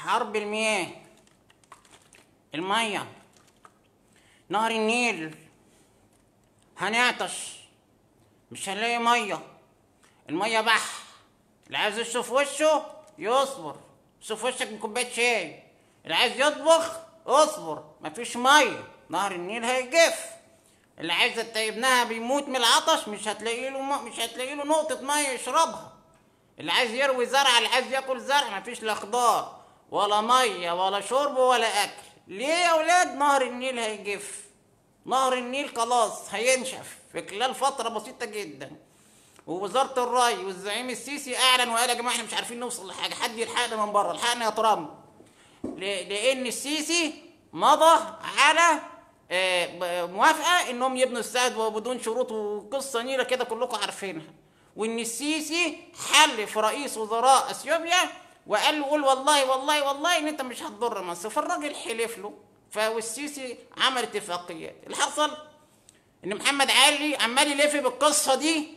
حرب المياه، المية، نهر النيل، هنعطش مش هنلاقي مية، المية بح، اللي عايز يشرب في وشه يصبر، يشرب في وشك بكوباية شاي، اللي عايز يطبخ اصبر، مفيش مية، نهر النيل هيجف، اللي عايزة ابنها بيموت من العطش مش هتلاقي له نقطة مية يشربها، اللي عايز يروي زرع، اللي عايز ياكل زرع، مفيش لا خضار ولا مية ولا شرب ولا اكل. ليه يا اولاد؟ نهر النيل هيجف، نهر النيل خلاص هينشف في خلال فترة بسيطة جدا. ووزارة الري والزعيم السيسي اعلن وقال يا جماعة احنا مش عارفين نوصل لحاجة، حد يلحقنا من بره، الحقنا يا ترامب. لان السيسي مضى على موافقة انهم يبنوا السد وبدون شروط، وقصة نيلة كده كلكم عارفينها. وان السيسي حلف رئيس وزراء اثيوبيا وقال له قول والله والله والله ان انت مش هتضر مصر، فالراجل حلف له، والسيسي عمل اتفاقيات. اللي حصل ان محمد علي عمال يلف بالقصه دي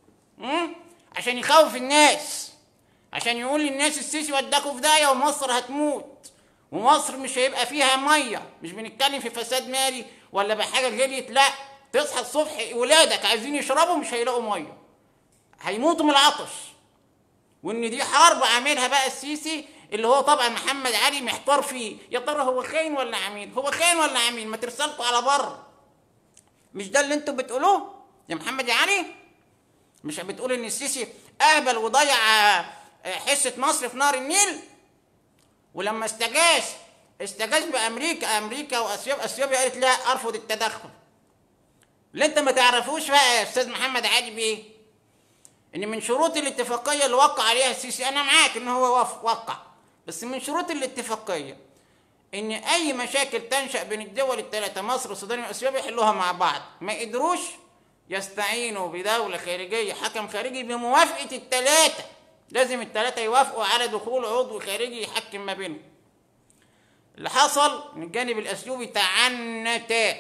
عشان يخوف الناس، عشان يقول للناس السيسي وداكوا في داهيه ومصر هتموت ومصر مش هيبقى فيها ميه. مش بنتكلم في فساد مالي ولا بحاجه غليت، لا، تصحى الصبح ولادك عايزين يشربوا مش هيلاقوا ميه، هيموتوا من العطش. وان دي حرب عاملها بقى السيسي، اللي هو طبعا محمد علي محتار فيه، يا ترى هو خاين ولا عميل؟ هو خاين ولا عميل؟ ما ترسلتوا على بره. مش ده اللي انتوا بتقولوه يا محمد علي؟ مش بتقول ان السيسي اهبل وضيع حصه مصر في نهر النيل؟ ولما استجاز بامريكا اثيوبيا قالت لا ارفض التدخل. اللي انت ما تعرفوش بقى يا استاذ محمد علي بيه، ان من شروط الاتفاقيه اللي وقع عليها السيسي، انا معاك ان هو وقع، بس من شروط الاتفاقيه ان اي مشاكل تنشا بين الدول الثلاثه مصر والسودان واثيوبيا يحلوها مع بعض. ما قدروش يستعينوا بدوله خارجيه، حكم خارجي بموافقه الثلاثه، لازم الثلاثه يوافقوا على دخول عضو خارجي يحكم ما بينهم. اللي حصل من الجانب الاثيوبي تعنتا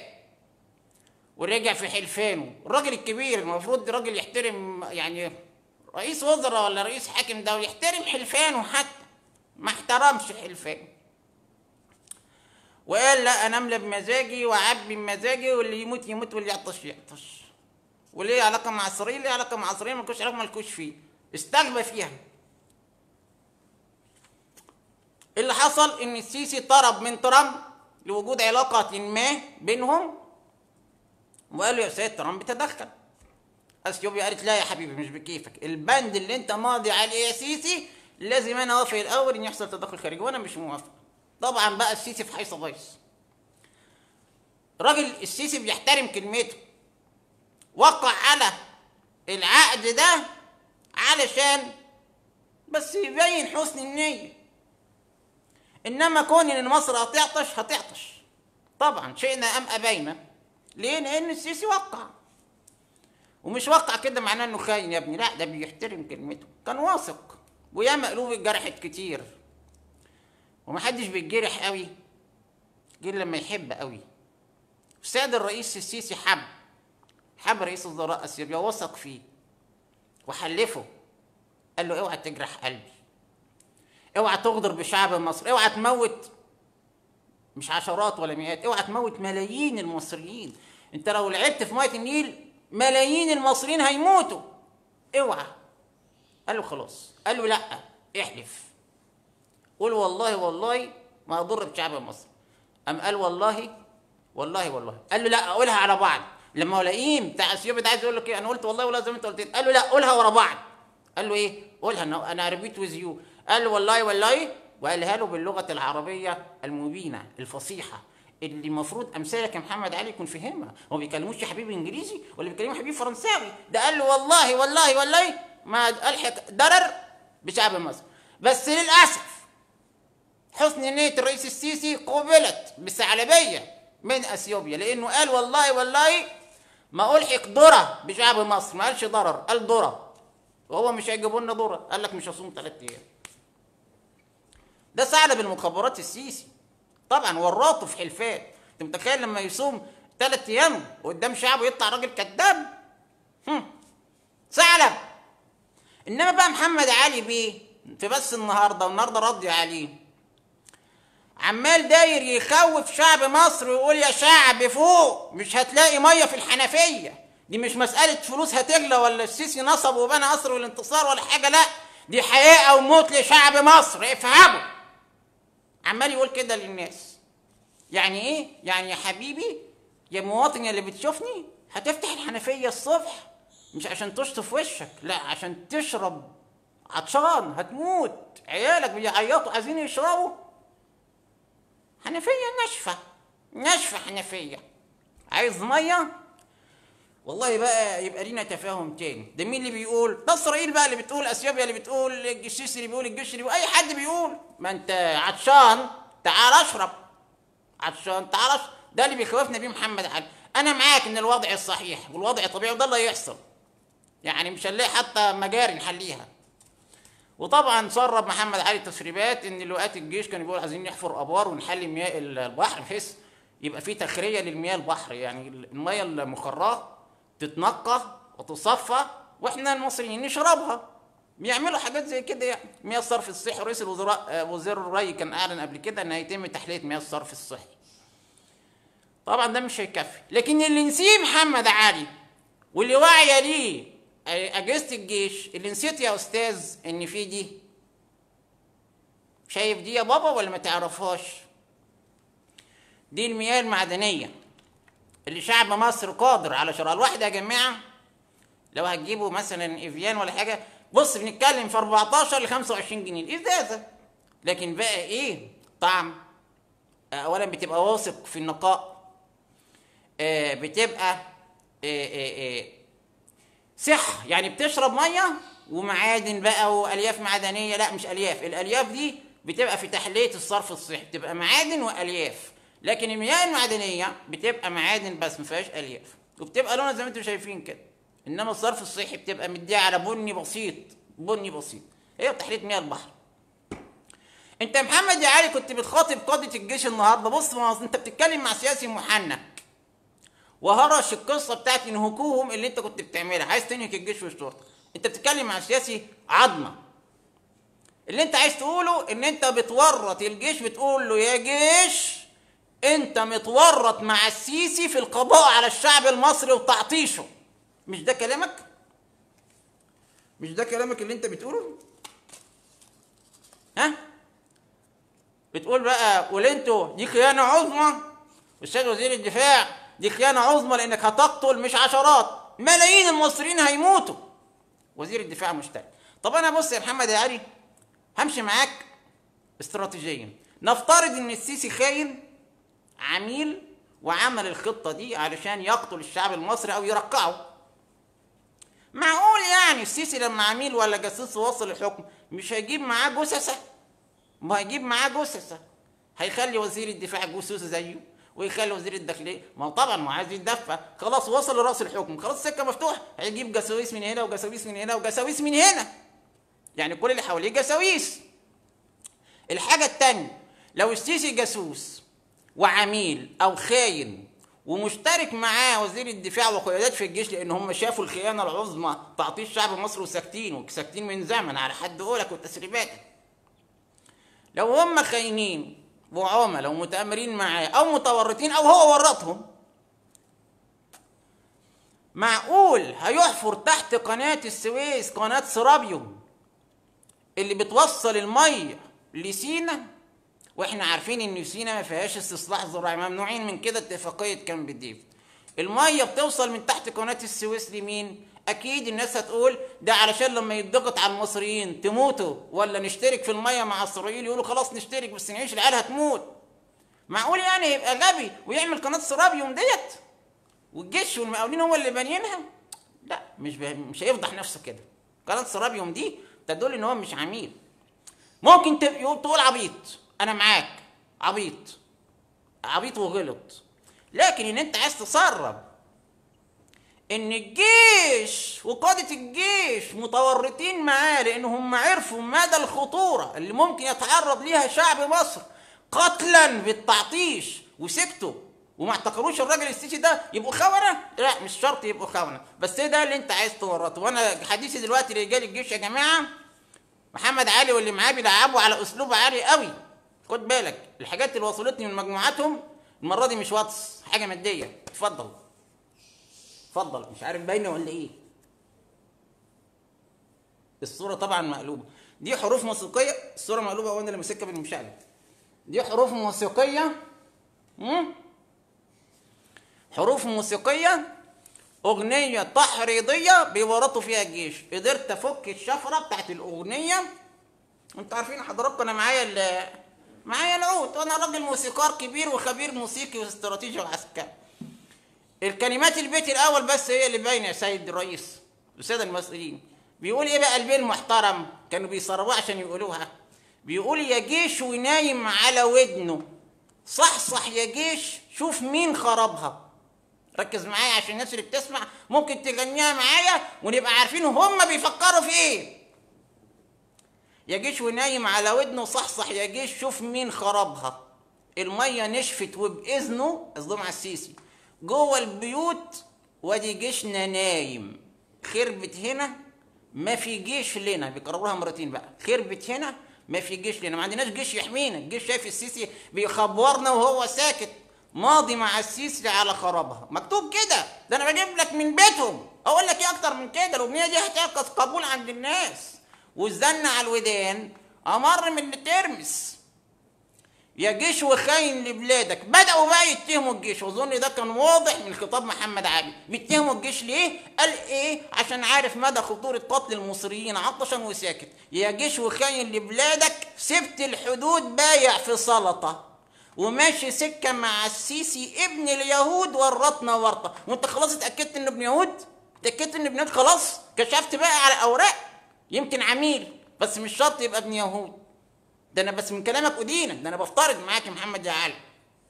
ورجع في حلفانه. الراجل الكبير المفروض راجل يحترم، يعني رئيس وزراء ولا رئيس حاكم دولة يحترم حلفانه، حتى ما احترمش حلفانه وقال لا انا املى بمزاجي واعبي بمزاجي، واللي يموت يموت واللي يعطش يعطش، وليه علاقه مع اسرائيل؟ ليه علاقه مع اسرائيل؟ مالكوش علاقه، مالكوش فيه، استغبى فيها. اللي حصل ان السيسي طلب من ترامب لوجود علاقه ما بينهم، وقال له يا سيد ترامب تدخل. اثيوبيا قالت لا يا حبيبي مش بكيفك، البند اللي انت ماضي عليه يا سيسي لازم انا اوافق الاول ان يحصل تدخل خارجي، وانا مش موافق. طبعا بقى السيسي في حيصه بايص. راجل السيسي بيحترم كلمته، وقع على العقد ده علشان بس يبين حسن النيه. انما كون ان مصر هتعطش طبعا شئنا ام ابينا. ليه؟ لان السيسي وقع، ومش وقع كده معناه انه خاين يا ابني، لا، ده بيحترم كلمته، كان واثق. وياما قلوب اتجرحت كتير، ومحدش بيتجرح قوي غير لما يحب قوي. السيد الرئيس السيسي حب رئيس وزراء اثيوبيا، وثق فيه وحلفه، قال له اوعى تجرح قلبي، اوعى تغدر بشعب مصر، اوعى تموت مش عشرات ولا مئات، اوعى تموت ملايين المصريين. انت لو لعبت في ميه النيل ملايين المصريين هيموتوا، اوعى. قال له خلاص، قال له لا احلف، قول والله والله ما اضر بشعب مصر. قام قال والله والله والله. قال له لا اقولها على بعض. لما ولاقيم بتاع اثيوبيا ده عايز يقول لك ايه، انا قلت والله ولا زي ما انت قلت، قال له لا قولها ورا بعض. قال له ايه؟ قولها انا ريبيت ويز يو. قال له والله والله، وقالها له باللغه العربيه المبينه الفصيحه اللي المفروض امثالك يا محمد علي يكون فهمها. هو ما بيكلموش يا حبيبي انجليزي ولا بيكلموا حبيبي فرنساوي، ده قال له والله والله والله ما الحق ضرر بشعب مصر. بس للاسف حسن نيه الرئيس السيسي قوبلت بثعلبيه من اثيوبيا، لانه قال والله والله ما الحق ضرر بشعب مصر، ما قالش ضرر، قال ضرر. وهو مش هيجيبوا لنا ضرر، قال لك مش هصوم 3 ايام. ده ثعلب المخابرات السيسي طبعا، وراته في حلفان. انت متخيل لما يصوم 3 ايام قدام شعبه يطلع راجل كذاب؟ ثعلب. انما بقى محمد علي بيه في بس النهارده رد عليه، عمال داير يخوف شعب مصر ويقول يا شعب فوق، مش هتلاقي ميه في الحنفيه. دي مش مساله فلوس هتغلى ولا السيسي نصب وبنى قصر والانتصار ولا حاجه، لا، دي حياه او موت لشعب مصر، افهموا. عمال يقول كده للناس. يعني ايه؟ يعني يا حبيبي يا مواطن اللي بتشوفني، هتفتح الحنفيه الصبح مش عشان تشطف وشك، لا، عشان تشرب. عطشان هتموت، عيالك بيعيطوا عايزين يشربوا. حنفيه ناشفه، ناشفه حنفيه، عايز ميه. والله بقى يبقى لينا تفاهم تاني. ده مين اللي بيقول؟ ده اسرائيل بقى اللي بتقول، اثيوبيا اللي بتقول، السيسي اللي بيقول، الجيش اللي بيقول، اي حد بيقول. ما انت عطشان تعال اشرب، عطشان تعال اشرب. ده اللي بيخوفنا بيه محمد علي. انا معاك ان الوضع الصحيح والوضع الطبيعي وده اللي يحصل، يعني مش هنلاقي حتى مجاري نحليها. وطبعا سرب محمد علي تسريبات ان لواءات الجيش كانوا بيقولوا عايزين نحفر ابار ونحلي مياه البحر بحيث يبقى في تخريه للمياه البحر، يعني المياه المخراه تتنقى وتصفى واحنا المصريين نشربها. بيعملوا حاجات زي كده، يعني مياه الصرف الصحي. رئيس الوزراء وزير الري كان اعلن قبل كده ان هيتم تحليه مياه الصرف الصحي. طبعا ده مش هيكفي، لكن اللي نسيه محمد علي واللي واعيه ليه اجهزه الجيش، اللي نسيت يا استاذ ان في دي، شايف دي يا بابا ولا ما تعرفهاش؟ دي المياه المعدنيه اللي شعب مصر قادر على شرائها. الواحده يا جماعه لو هتجيبوا مثلا ايفيان ولا حاجه، بص بنتكلم في 14 ل 25 جنيه الازازه، لكن بقى ايه طعم. اولا بتبقى واثق في النقاء، بتبقى صح، يعني بتشرب ميه ومعادن بقى والياف معدنيه. لا مش الياف، الالياف دي بتبقى في تحليه الصرف الصحي، بتبقى معادن والياف. لكن المياه المعدنيه بتبقى معادن بس ما فيهاش الياف، وبتبقى لونها زي ما انتم شايفين كده. انما الصرف الصحي بتبقى مديه على بني بسيط، بني بسيط. هي تحليه مياه البحر. انت يا محمد يا علي كنت بتخاطب قاده الجيش النهارده. بص انت بتتكلم مع سياسي محنك وهرش القصه بتاعت انهكوهم اللي انت كنت بتعملها، عايز تنهك الجيش والشرطه. انت بتتكلم مع سياسي عظمه. اللي انت عايز تقوله ان انت بتورط الجيش، بتقول له يا جيش انت متورط مع السيسي في القضاء على الشعب المصري وتعطيشه. مش ده كلامك؟ مش ده كلامك اللي انت بتقوله؟ ها؟ بتقول بقى انتوا دي خيانه عظمى، استاذ وزير الدفاع، دي خيانه عظمى لانك هتقتل مش عشرات، ملايين المصريين هيموتوا. وزير الدفاع مشترك. طب انا بص يا محمد يا علي همشي معاك استراتيجيا. نفترض ان السيسي خاين عميل وعمل الخطه دي علشان يقتل الشعب المصري او يرقعه. معقول يعني السيسي لما عميل ولا جاسوس وصل الحكم مش هيجيب معاه جثثه؟ ما هيجيب معاه جثثه، هيخلي وزير الدفاع جثث زيه ويخلي وزير الداخليه، ما طبعا ما عايز يتدفى، خلاص وصل لراس الحكم، خلاص السكه مفتوحه، هيجيب جساويس من هنا وجساويس من هنا وجساويس من هنا، يعني كل اللي حواليه جساويس. الحاجه الثانيه، لو السيسي جاسوس وعميل او خاين ومشترك معاه وزير الدفاع وقيادات في الجيش لان هم شافوا الخيانه العظمى تعطيه الشعب المصري وساكتين من زمن على حد قولك وتسريباتك، لو هم خاينين وعملاء ومتآمرين معاه او متورطين او هو ورطهم، معقول هيحفر تحت قناة السويس قناة سرابيوم اللي بتوصل المية لسينا؟ واحنا عارفين ان سينا ما فيهاش استصلاح زراعي، ممنوعين من كده اتفاقية كامب ديفيد. المية بتوصل من تحت قناة السويس لمين؟ اكيد الناس هتقول ده علشان لما يتضغط على المصريين تموتوا ولا نشترك في المية مع اسرائيل، يقولوا خلاص نشترك بس نعيش، العيال هتموت. معقول يعني يبقى غبي ويعمل قناة سرابيوم ديت والجيش والمقاولين هم اللي بانيينها؟ لا مش هيفضح نفسه كده. قناة سرابيوم دي تدل ان هو مش عميل. ممكن تقول عبيط، انا معاك، عبيط وغلط، لكن ان انت عايز تسرب ان الجيش وقادة الجيش متورطين معاه لانهم عرفوا مدى الخطورة اللي ممكن يتعرض ليها شعب مصر قتلا بالتعطيش وسكتوا وما اعتقلوش الراجل السيسي ده، يبقوا خونة؟ لا مش شرط يبقوا خونة، بس ايه ده اللي انت عايز تورطه. وانا حديثي دلوقتي لرجال الجيش يا جماعة، محمد علي واللي معاه بيلعبوا على اسلوب عالي قوي، خد بالك الحاجات اللي وصلتني من مجموعاتهم المره دي مش واتس، حاجه ماديه. اتفضل اتفضل. مش عارف باينه ولا ايه؟ الصوره طبعا مقلوبه، دي حروف موسيقيه. الصوره مقلوبه وانا اللي ماسكها بالمشقلب. دي حروف موسيقيه، حروف موسيقيه، اغنيه تحريضيه بيورطوا فيها الجيش. قدرت افك الشفره بتاعت الاغنيه. انتوا عارفين حضراتكم انا معايا العود، وانا راجل موسيقار كبير وخبير موسيقي واستراتيجي وعسكري. الكلمات البيت الاول بس هي اللي باينه يا سيد الرئيس والساده المسؤولين. بيقول ايه بقى البيه المحترم؟ كانوا بيصرفوا عشان يقولوها. بيقول يا جيش ونايم على ودنه، صحصح يا جيش شوف مين خربها. ركز معايا عشان الناس اللي بتسمع ممكن تغنيها معايا ونبقى عارفين هم بيفكروا في ايه. يا جيش ونايم على ودنه، صحصح يا جيش شوف مين خربها. الميه نشفت وباذنه، قصدهم على السيسي، جوه البيوت وادي جيشنا نايم. خربت هنا ما في جيش لنا. بيكرروها مرتين بقى، خربت هنا ما في جيش لنا. ما عندناش جيش يحمينا. الجيش شايف السيسي بيخبرنا وهو ساكت، ماضي مع السيسي على خرابها. مكتوب كده، ده انا بجيب لك من بيتهم. اقول لك ايه اكتر من كده؟ الاغنيه دي هتعكس قبول عند الناس، والزن على الودان امر من الترمس. يا جيش وخاين لبلادك. بدأوا بقى يتهموا الجيش، واظن ده كان واضح من خطاب محمد علي. بيتهموا الجيش ليه؟ قال ايه؟ عشان عارف مدى خطورة قتل المصريين عطشا وساكت. يا جيش وخاين لبلادك، سبت الحدود بايع في سلطة وماشي سكة مع السيسي ابن اليهود، ورطنا ورطة. وانت خلاص اتأكدت انه ابن يهود؟ اتأكدت انه ابن يهود خلاص؟ كشفت بقى على اوراق، يمكن عميل بس مش شرط يبقى ابن يهود. ده انا بس من كلامك ادينك، ده انا بفترض معاك يا محمد يا علي.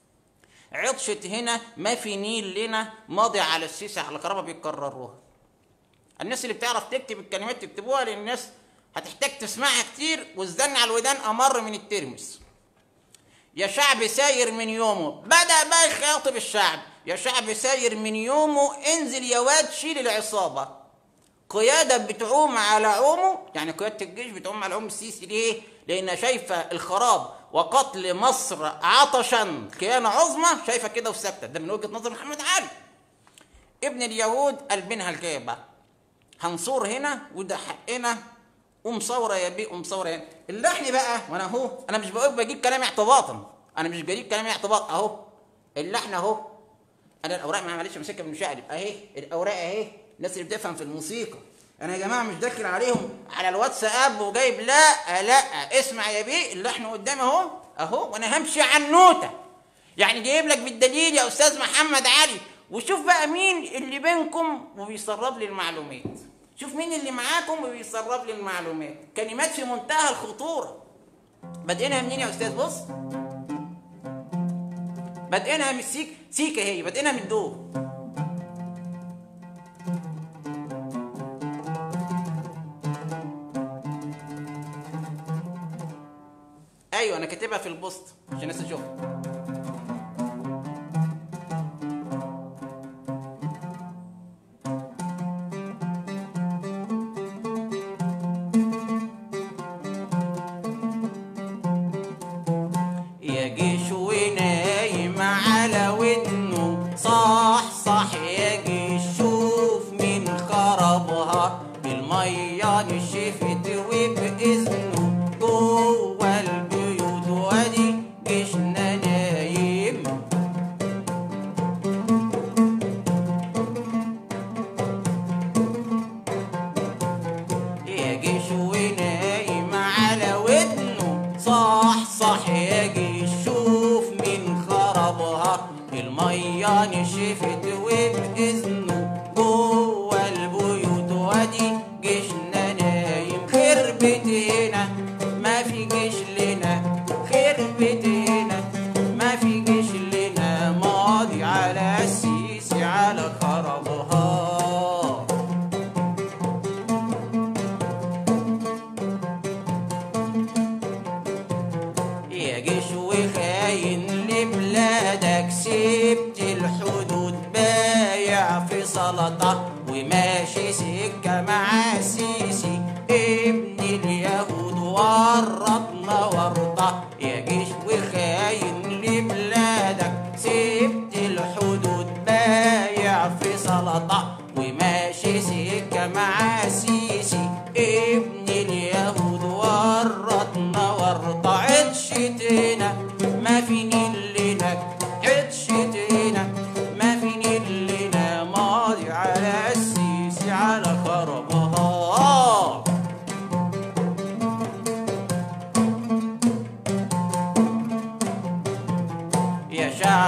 عطشت هنا ما في نيل لنا، ماضي على السيسي على خرابه بيكرروها. الناس اللي بتعرف تكتب الكلمات تكتبوها، لان الناس هتحتاج تسمعها كتير، والزن على الودان امر من الترمس. يا شعب ساير من يومه، بدأ بقى يخاطب الشعب. يا شعب ساير من يومه، انزل يا واد شيل العصابه. قياده بتعوم على عومه، يعني قياده الجيش بتعوم على عوم السيسي. ليه؟ لأنها شايفة الخراب وقتل مصر عطشا خيانة عظمى، شايفة كده وساكتة. ده من وجهة نظر محمد علي. ابن اليهود قلبينها الجابة، هنصور هنا وده حقنا، ومصورة يا بيه ومصورة هنا. اللحن بقى، وانا اهو انا مش بجيب كلامي اعتباطا، انا مش بجيب كلامي اعتباط. اهو اللحن اهو. انا الاوراق معلش ماسكها بالمشقلب اهي، الاوراق اهي. الناس اللي بتفهم في الموسيقى، انا يا جماعه مش داخل عليهم على الواتساب وجايب لا اسمع يا بيه اللحن قدامي اهو وانا همشي على النوته. يعني جايب لك بالدليل يا استاذ محمد علي. وشوف بقى مين اللي بينكم وبيسرب لي المعلومات، شوف مين اللي معاكم وبيسرب لي المعلومات. كلمات في منتهى الخطوره. بادئينها منين يا استاذ؟ بص، بادئينها من سيكه هي، بادئينها من دو. ايوه انا كاتبها في البوست عشان الناس تشوفها. يا جيش ونايم على ودنه، صح يا جيش شوف مين خربها. بالميه نشفت وباذنه جوه البيوت وادي جيشنا نايم. يا جيش ونايم على ودنه، صح يا جيش شوف مين خربها. الميه نشفت وباذنه جوه البيوت وادي جيشنا نايم. خربت هنا ما في جيش لنا، خربت هنا ما في جيش لنا، ماضي على السيسي على خرابها. يا جيش وخاين لبلادك، سبت الحدود بايع في سلطة وماشي سكة مع السيسي ابن اليهود، ورطنا ورطة. يا جيش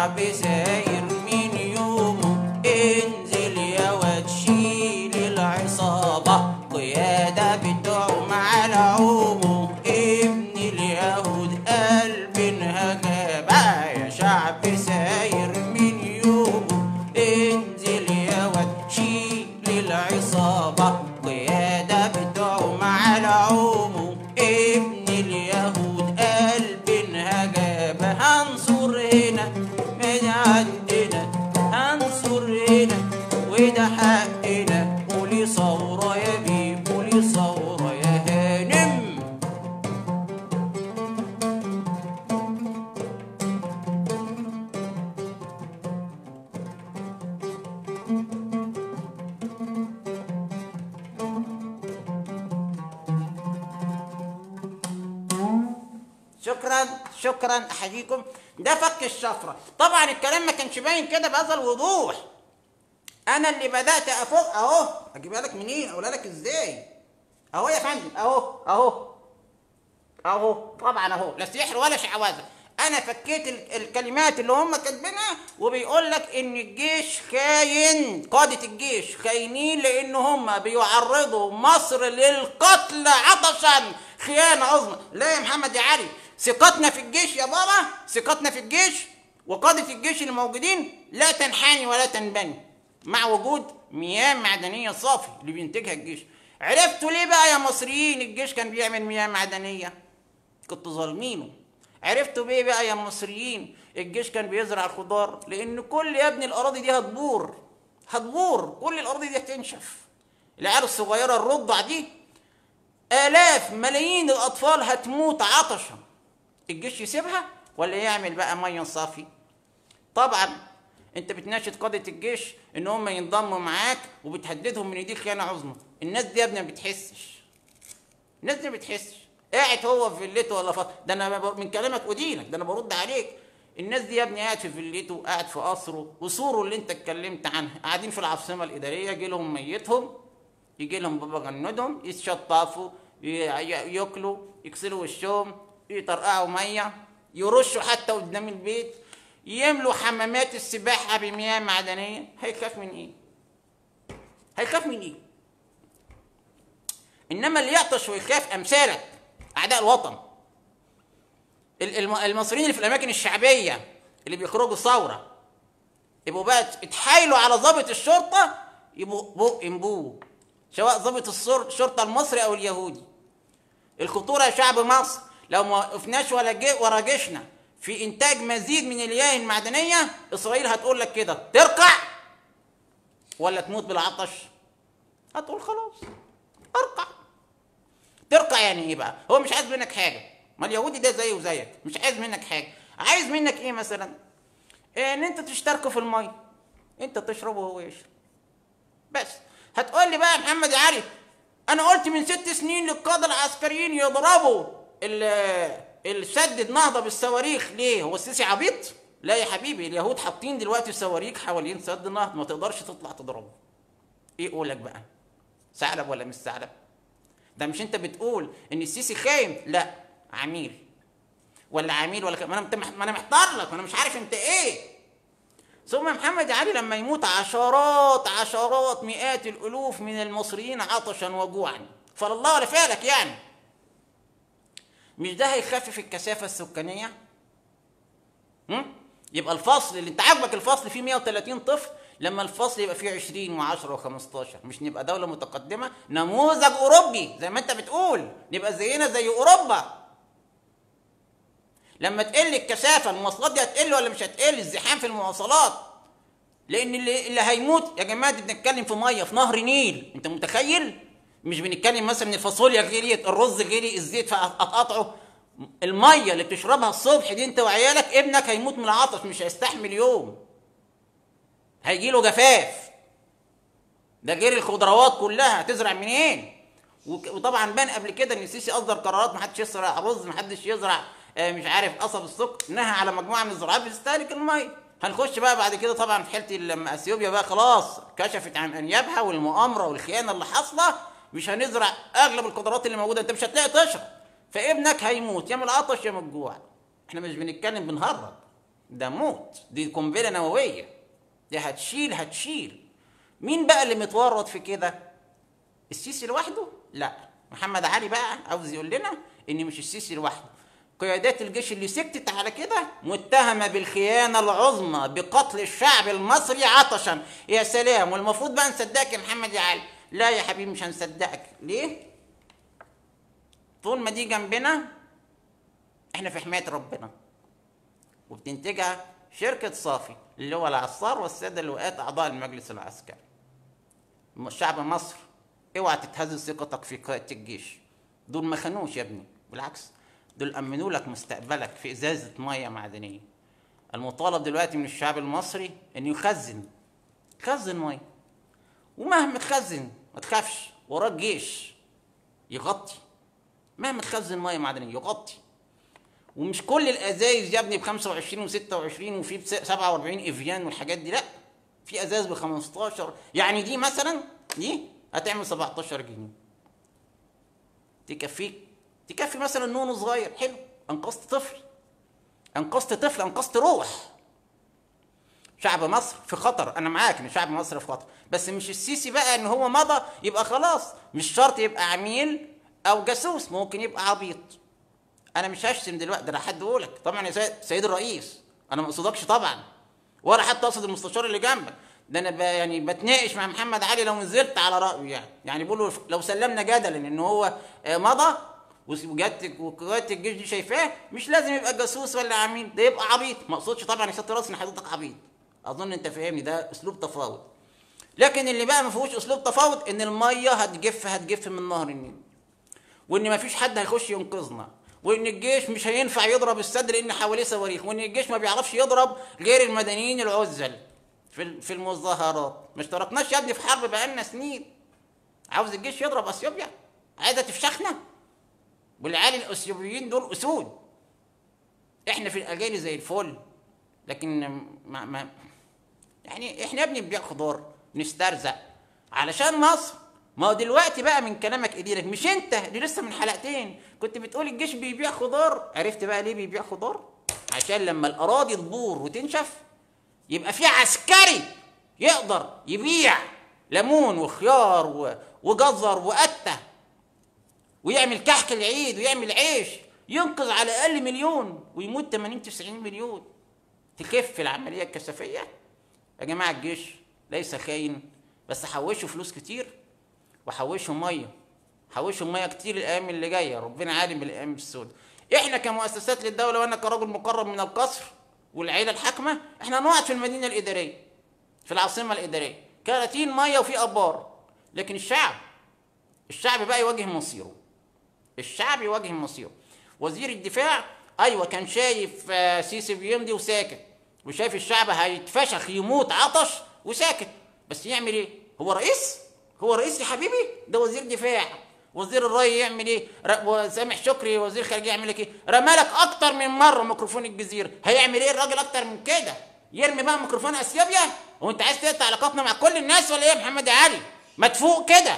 شعب ساير من يومه، انزل يا واد شيل العصابة، قيادة بتعوم على عومه، ابن اليهود قلب انهجابة، يا شعب ساير من يومه، انزل يا واد شيل العصابة، قيادة بتعوم على عومه، ابن اليهود قلب انهجابة. هنصر هنا من عندنا، هنصر هنا وده حقنا، قولي ثورة يا بيه، قولي ثورة يا هانم. شكرا شكرا احييكم. ده فك الشفره. طبعا الكلام ما كانش باين كده بهذا الوضوح. انا اللي بدات افوق اهو. اجيبها لك منين؟ اقولها لك ازاي؟ اهو يا فندم، اهو اهو اهو. طبعا اهو، لا سحر ولا شعوذه. انا فكيت الكلمات اللي هم كاتبينها، وبيقول لك ان الجيش خاين، قاده الجيش خاينين لان هم بيعرضوا مصر للقتل عطشا. خيانه عظمى. لا يا محمد يا علي، ثقتنا في الجيش يا بابا، ثقتنا في الجيش وقاده الجيش اللي موجودين لا تنحني ولا تنبني مع وجود مياه معدنيه صافي اللي بينتجها الجيش. عرفتوا ليه بقى يا مصريين الجيش كان بيعمل مياه معدنيه؟ كنتوا ظالمينه. عرفتوا بيه بقى يا مصريين الجيش كان بيزرع الخضار؟ لان كل يا ابني الاراضي دي هتبور، هتبور، كل الاراضي دي هتنشف. العيال الصغيره الرضع دي، الاف ملايين الاطفال هتموت عطشا. الجيش يسيبها ولا يعمل بقى ميه صافي؟ طبعا انت بتناشد قاده الجيش ان هم ينضموا معاك وبتهددهم من دي خيانه عظمى. الناس دي يا ابني ما بتحسش، الناس دي ما بتحسش. قاعد هو في فيلته ولا ده انا من كلامك ادينك، ده انا برد عليك. الناس دي يا ابني قاعد في فيلته، قاعد في قصره وصوره اللي انت اتكلمت عنها، قاعدين في العاصمه الاداريه، يجي لهم ميتهم، يجي لهم بابا غنودهم، يتشطفوا، ياكلوا، يغسلوا وشهم، يطرقعوا ميه، يرشوا حتى قدام البيت، يملوا حمامات السباحه بمياه معدنيه. هيخاف من ايه؟ هيخاف من ايه؟ انما اللي يعطش ويخاف امثالك اعداء الوطن، المصريين اللي في الاماكن الشعبيه اللي بيخرجوا ثوره، يبقوا بقى اتحايلوا على ضابط الشرطه يبقوا بق انبوه، سواء ضابط الشرطه المصري او اليهودي. الخطوره يا شعب مصر، لو ما وقفناش ورا جيشنا في انتاج مزيد من المياه المعدنيه، اسرائيل هتقول لك كده ترقع ولا تموت بالعطش؟ هتقول خلاص ارقع. ترقع يعني ايه بقى؟ هو مش عايز منك حاجه، ما اليهودي ده زيه وزيك، مش عايز منك حاجه. عايز منك ايه مثلا؟ ان انت تشتركوا في الميه، انت تشربه وهو يشرب بس. هتقول لي بقى يا محمد يا علي، انا قلت من 6 سنين للقاده العسكريين يضربوا السد النهضه بالصواريخ، ليه؟ هو السيسي عبيط؟ لا يا حبيبي، اليهود حاطين دلوقتي صواريخ حوالين سد النهضه، ما تقدرش تطلع تضربه. ايه قولك بقى؟ ثعلب ولا مش ثعلب؟ ده مش انت بتقول ان السيسي خاين؟ لا، عميل ولا عميل ولا ما انا محتار لك، انا مش عارف انت ايه. ثم محمد علي لما يموت عشرات مئات الالوف من المصريين عطشا وجوعا، فلله ولا فالك يعني، مش ده هيخفف الكثافه السكانيه؟ يبقى الفصل اللي انت عاجبك الفصل فيه 130 طفل، لما الفصل يبقى فيه 20 و10 و15، مش نبقى دولة متقدمة نموذج أوروبي زي ما أنت بتقول، نبقى زينا زي أوروبا. لما تقل الكثافة المواصلات دي هتقل ولا مش هتقل؟ الزحام في المواصلات، لأن اللي هيموت يا جماعة بنتكلم في مية في نهر نيل، أنت متخيل؟ مش بنتكلم مثلا إن الفاصوليا غليت، الرز غلي، الزيت فقطعه. المية اللي بتشربها الصبح دي أنت وعيالك، ابنك هيموت من العطش، مش هيستحمل يوم، هيجيله جفاف. ده غير الخضروات كلها هتزرع منين؟ وطبعا بان قبل كده ان السيسي اصدر قرارات محدش يزرع رز، محدش يزرع مش عارف قصب السكر، نهى على مجموعه من الزراعات بتستهلك الميه. هنخش بقى بعد كده طبعا في حاله لما اثيوبيا بقى خلاص كشفت عن انيابها والمؤامره والخيانه اللي حاصله، مش هنزرع اغلب الخضروات اللي موجوده، انت مش هتلاقي تشرب، فابنك هيموت يا من العطش يا من الجوع. احنا مش بنتكلم بنهرج، ده موت، دي قنبله نوويه، دي هتشيل. مين بقى اللي متورط في كده؟ السيسي لوحده؟ لا، محمد علي بقى عاوز يقول لنا ان مش السيسي لوحده. قيادات الجيش اللي سكتت على كده متهمه بالخيانه العظمى بقتل الشعب المصري عطشا. يا سلام، والمفروض بقى نصدقك يا محمد علي؟ لا يا حبيبي مش هنصدقك. ليه؟ طول ما دي جنبنا احنا في حمايه ربنا، وبتنتجها شركه صافي اللي هو العصار والساده اللواءات اعضاء المجلس العسكري. شعب مصر اوعى تتهز ثقتك في قياده الجيش، دول ما خانوش يا ابني، بالعكس دول امنوا لك مستقبلك في ازازه ميه معدنيه. المطالب دلوقتي من الشعب المصري انه يخزن ميه، ومهما تخزن ما تخافش، وراك جيش يغطي. مهما تخزن ميه معدنيه يغطي. ومش كل الازايز يا ابني ب 25 و26 وفي ب 47 افيان والحاجات دي، لا، في ازايز ب 15. يعني دي مثلا دي هتعمل 17 جنيه، تكفي مثلا نونو صغير حلو. انقذت طفل، انقذت روح. شعب مصر في خطر، انا معاك ان شعب مصر في خطر، بس مش السيسي بقى ان هو مضى يبقى خلاص. مش شرط يبقى عميل او جاسوس، ممكن يبقى عبيط. انا مش هشتم دلوقتي، ده انا حد اقولك طبعا يا سيد الرئيس، انا ما اقصدكش طبعا، ولا حتى اقصد المستشار اللي جنبك. ده انا يعني بتناقش مع محمد علي لو نزلت على رايه، يعني بقول له لو سلمنا جدلا ان هو مضى وقياده الجيش دي شايفاه، مش لازم يبقى جاسوس ولا عميل، ده يبقى عبيط. ما اقصدش طبعا يا سياده الرئيس ان حضرتك عبيط، اظن انت فاهمني، ده اسلوب تفاوض. لكن اللي بقى ما فيهوش اسلوب تفاوض ان الميه هتجف من نهر النيل، وان ما فيش حد هيخش ينقذنا، وان الجيش مش هينفع يضرب السد لان حواليه صواريخ، وان الجيش ما بيعرفش يضرب غير المدنيين العزل في المظاهرات. ما اشتركناش يا ابني في حرب بقالنا سنين. عاوز الجيش يضرب اثيوبيا؟ عايزه تفشخنا؟ والعيال الاثيوبيين دول اسود، احنا في الاجاني زي الفل. لكن ما يعني احنا يا ابني بنبيع خضار نسترزق علشان مصر. ما هو دلوقتي بقى من كلامك اديلك، مش انت اللي لسه من حلقتين كنت بتقول الجيش بيبيع خضار؟ عرفت بقى ليه بيبيع خضار؟ عشان لما الاراضي تبور وتنشف يبقى في عسكري يقدر يبيع ليمون وخيار وجزر وقته ويعمل كحك العيد ويعمل عيش، ينقذ على الاقل مليون ويموت 80 90 مليون. تكف العمليه الكثافيه يا جماعه. الجيش ليس خاين، بس حوشوا فلوس كتير وحوشوا ميه كتير الايام اللي جايه، ربنا عالم بالايام السوداء. احنا كمؤسسات للدوله وانا كرجل مقرب من القصر والعيله الحاكمه، احنا نقعد في المدينه الاداريه في العاصمه الاداريه كراتين ميه وفي ابار. لكن الشعب بقى يواجه مصيره. وزير الدفاع ايوه كان شايف سيسي بيمضي وساكت، وشايف الشعب هيتفشخ يموت عطش وساكت، بس يعمل ايه؟ هو رئيس يا حبيبي، ده وزير دفاع. وزير الري يعمل ايه؟ سامح شكري وزير خارجيه يعمل لك ايه؟ رمالك اكتر من مره ميكروفون الجزيره. هيعمل ايه الراجل اكتر من كده؟ يرمي بقى ميكروفون اثيوبيا؟ وانت عايز تقطع علاقاتنا مع كل الناس ولا ايه يا محمد علي؟ ما تفوق كده.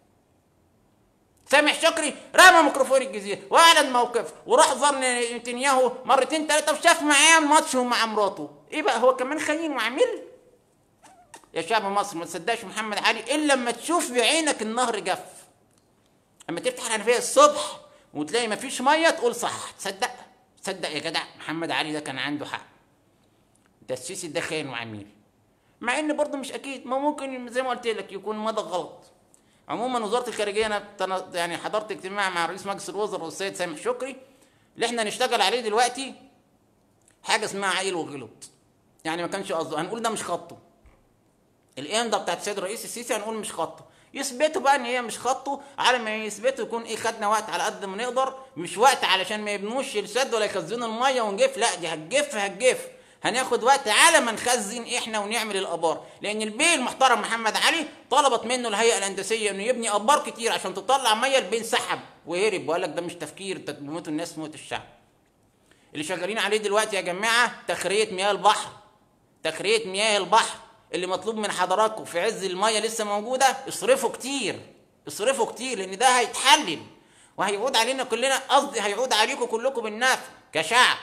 سامح شكري رمى ميكروفون الجزيره واعلن موقفه وراح زار نتنياهو مرتين ثلاثه وشاف معاه الماتش ومع مراته. ايه بقى، هو كمان خاين وعميل؟ يا شعب مصر ما تصدقش محمد علي الا لما تشوف بعينك النهر جف. اما تفتح الحنفيه الصبح وتلاقي مفيش ميه تقول صح، تصدق يا جدع محمد علي ده كان عنده حق، ده السيسي ده خاين وعميل. مع ان برضه مش اكيد، ما ممكن زي ما قلت لك يكون مضى غلط. عموما وزاره الخارجيه انا يعني حضرت اجتماع مع رئيس مجلس الوزراء والسيد سامح شكري، اللي احنا نشتغل عليه دلوقتي حاجه اسمها عيل وغلط. يعني ما كانش قصده، هنقول ده مش خطه. الامضه بتاعت السيد الرئيس السيسي هنقول مش خطه، يثبتوا بقى ان هي مش خطه. على ما يثبتوا يكون خدنا وقت على قد ما نقدر، مش وقت علشان ما يبنوش السد ولا يخزنوا الميه ونجف، لا دي هتجف. هناخد وقت على ما نخزن احنا ونعمل الابار، لان البيه المحترم محمد علي طلبت منه الهيئه الهندسيه انه يبني ابار كتير عشان تطلع ميه. البيه انسحب وهرب وقال لك ده مش تفكير، تموت الناس موت الشعب. اللي شغالين عليه دلوقتي يا جماعه تخريه مياه البحر اللي مطلوب من حضراتكم في عز الميه لسه موجوده. اصرفوا كتير لان ده هيتحلل وهيعود علينا كلنا، قصدي هيعود عليكم كلكم بالنفع كشعب.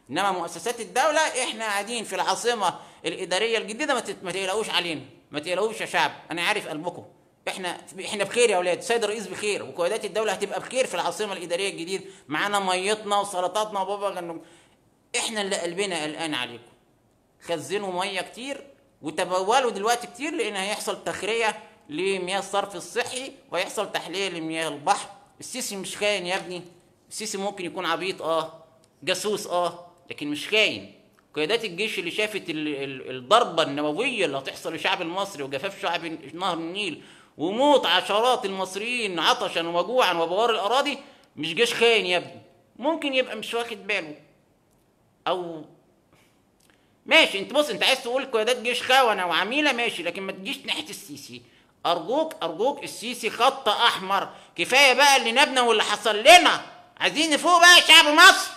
انما مؤسسات الدوله احنا قاعدين في العاصمه الاداريه الجديده، ما تقلقوش علينا، ما تقلقوش يا شعب، انا عارف قلبكم. احنا بخير يا اولاد، السيد الرئيس بخير، وقيادات الدوله هتبقى بخير في العاصمه الاداريه الجديده، معانا ميتنا وسلطاتنا وبابا غنوج. احنا اللي قلبنا قلقان عليكم. خزنوا ميه كتير وتبولوا دلوقتي كتير، لان هيحصل تخريه لمياه الصرف الصحي وهيحصل تحليه لمياه البحر. السيسي مش خاين يا ابني، السيسي ممكن يكون عبيط جاسوس لكن مش خاين. قيادات الجيش اللي شافت الضربه النوويه اللي هتحصل للشعب المصري وجفاف شعب نهر النيل وموت عشرات المصريين عطشا وجوعا وبوار الاراضي، مش جيش خاين يا ابني. ممكن يبقى مش واخد باله، او ماشي. انت بص، انت عايز تقول قيادات جيش خونه وعميله، ماشي، لكن ما تجيش ناحيه السيسي. ارجوك السيسي خط احمر، كفايه بقى اللي نبنا واللي حصل لنا. عايزين نفوق بقى يا شعب مصر.